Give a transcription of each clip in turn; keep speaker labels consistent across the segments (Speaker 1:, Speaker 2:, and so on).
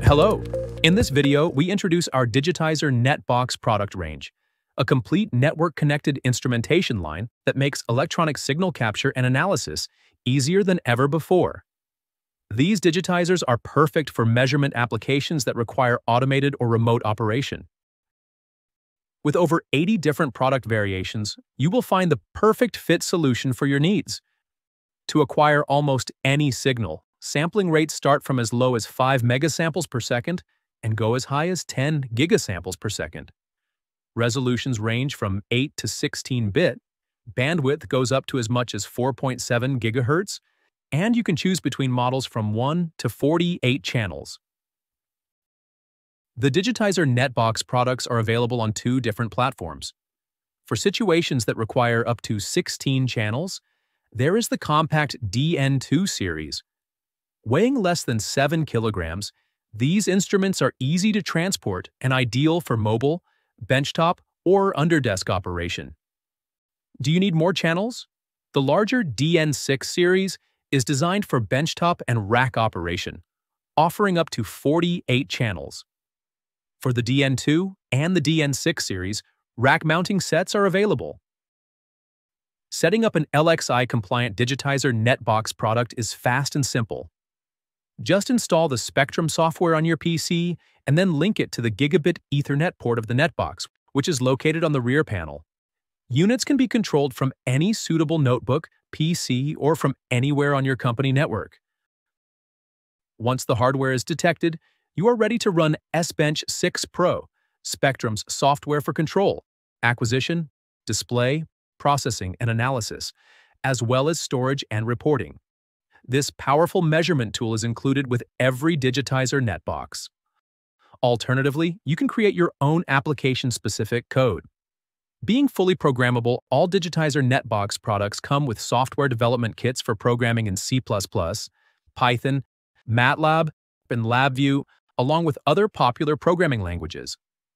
Speaker 1: Hello! In this video, we introduce our digitizerNETBOX product range, a complete network-connected instrumentation line that makes electronic signal capture and analysis easier than ever before. These digitizers are perfect for measurement applications that require automated or remote operation. With over 80 different product variations, you will find the perfect fit solution for your needs. To acquire almost any signal, sampling rates start from as low as 5 megasamples per second and go as high as 10 gigasamples per second. Resolutions range from 8 to 16-bit, bandwidth goes up to as much as 4.7 gigahertz, and you can choose between models from 1 to 48 channels. The digitizerNETBOX products are available on 2 different platforms. For situations that require up to 16 channels, there is the compact DN2 series. Weighing less than 7 kilograms, these instruments are easy to transport and ideal for mobile, benchtop, or underdesk operation. Do you need more channels? The larger DN6 series is designed for benchtop and rack operation, offering up to 48 channels. For the DN2 and the DN6 series, rack mounting sets are available. Setting up an LXI-compliant digitizerNETBOX product is fast and simple. Just install the Spectrum software on your PC and then link it to the Gigabit Ethernet port of the NETBOX, which is located on the rear panel. Units can be controlled from any suitable notebook, PC, or from anywhere on your company network. Once the hardware is detected, you are ready to run S-Bench 6 Pro, Spectrum's software for control, acquisition, display, processing, and analysis, as well as storage and reporting. This powerful measurement tool is included with every digitizerNETBOX. Alternatively, you can create your own application-specific code. Being fully programmable, all digitizerNETBOX products come with software development kits for programming in C++, Python, MATLAB, and LabVIEW, along with other popular programming languages.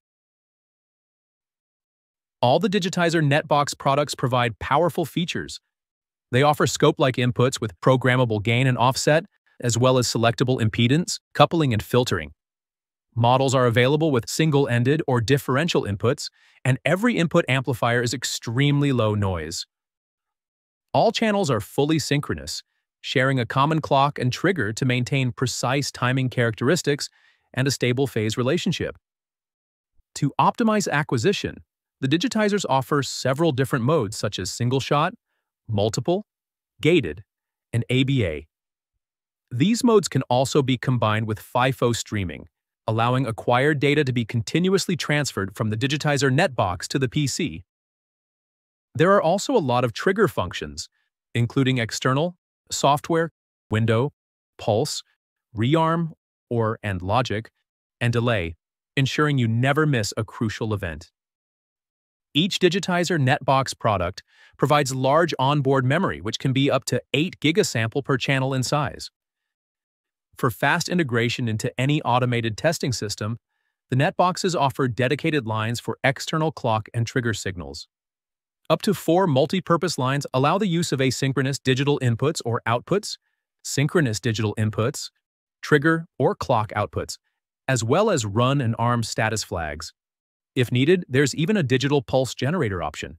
Speaker 1: All the digitizerNETBOX products provide powerful features. They offer scope-like inputs with programmable gain and offset, as well as selectable impedance, coupling, and filtering. Models are available with single-ended or differential inputs, and every input amplifier is extremely low noise. All channels are fully synchronous, sharing a common clock and trigger to maintain precise timing characteristics and a stable phase relationship. To optimize acquisition, the digitizers offer several different modes such as single-shot, multiple, gated, and ABA. These modes can also be combined with FIFO streaming, allowing acquired data to be continuously transferred from the digitizerNETBOX to the PC. There are also a lot of trigger functions, including external, software, window, pulse, rearm, and logic, and delay, ensuring you never miss a crucial event. Each digitizerNETBOX product provides large onboard memory, which can be up to 8 gigasample per channel in size. For fast integration into any automated testing system, the NETBOXes offer dedicated lines for external clock and trigger signals. Up to 4 multi-purpose lines allow the use of asynchronous digital inputs or outputs, synchronous digital inputs, trigger or clock outputs, as well as run and arm status flags. If needed, there's even a digital pulse generator option.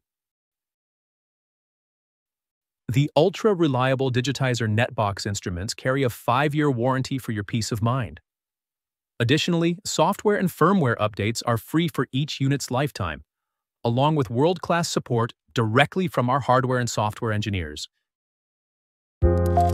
Speaker 1: The ultra-reliable digitizerNETBOX instruments carry a 5-year warranty for your peace of mind. Additionally, software and firmware updates are free for each unit's lifetime, along with world-class support directly from our hardware and software engineers.